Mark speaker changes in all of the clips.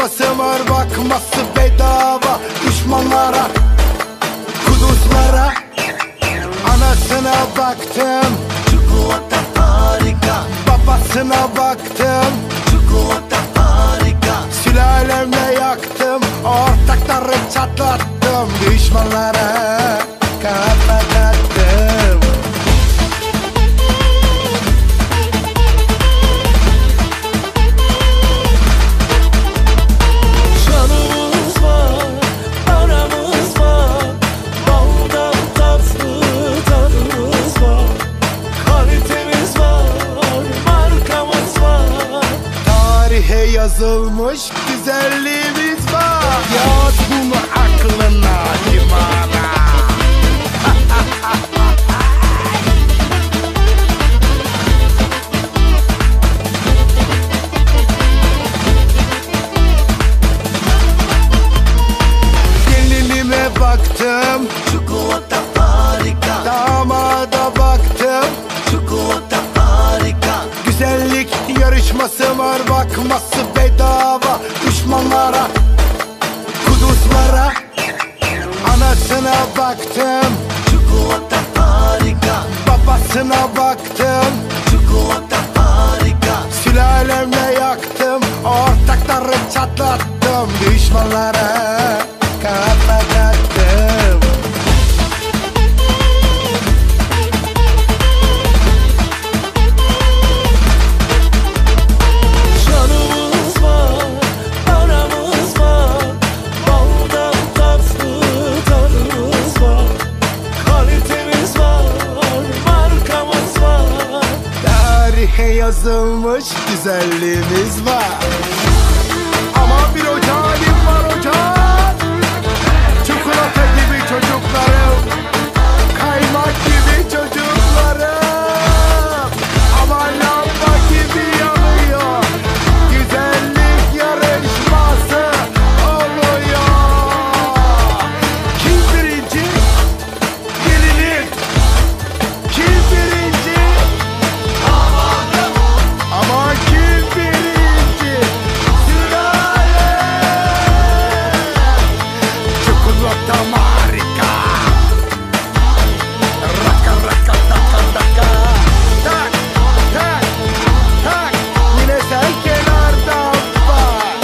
Speaker 1: yarışması var, bakması bedava. Düşmanlara, kuduzlara, anasına baktım,
Speaker 2: Çikolata harika,
Speaker 1: babasına baktım,
Speaker 2: çikolata harika.
Speaker 1: sülalemle yaktım, ortakları çatlattım, düşmanlara kapatattım.
Speaker 2: Canımız var, aramız var, baldan tatlı tadımız var. Kalitemiz var, markamız var.
Speaker 1: Tarihe yazılmış güzelliğimiz var. Yaz bunu aklına, limana. Gelinime baktım,
Speaker 2: Çikolata harika,
Speaker 1: damada baktım,
Speaker 2: çikolata harika.
Speaker 1: güzellik yarışması var, bakması bedava. Düşmanlara, kuduzlara, anasına baktım,
Speaker 2: Çikolata harika,
Speaker 1: babasına baktım,
Speaker 2: çikolata harika.
Speaker 1: sülalemle yaktım, ortakları çatlattım, düşmanlara kapatattım.
Speaker 2: Canımız var, aramız var, baldan tatlı tadımız var. Kalitemiz var, markamız var.
Speaker 1: Tarihe yazılmış güzelliğimiz var. Ama bir ocalim var, ocak. Çikolata gibi çocuklarım, kaymak gibi çocuklarım. Ama lamba gibi yanıyor, güzellik yarışması oluyor. Kim birinci? Gelinim. Kim birinci? Ama kim birinci? Sülale! Çikolata harika. Raka raka taka taka. Tak tak tak. Yine sen kenarda bak.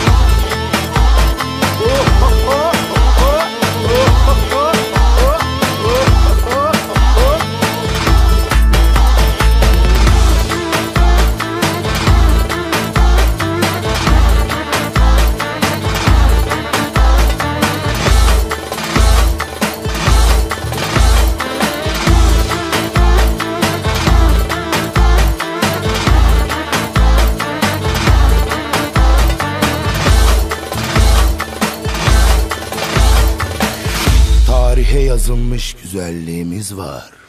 Speaker 1: Oh oh oh oh oh oh oh oh oh oh oh. Tarihe yazılmış güzelliğimiz var.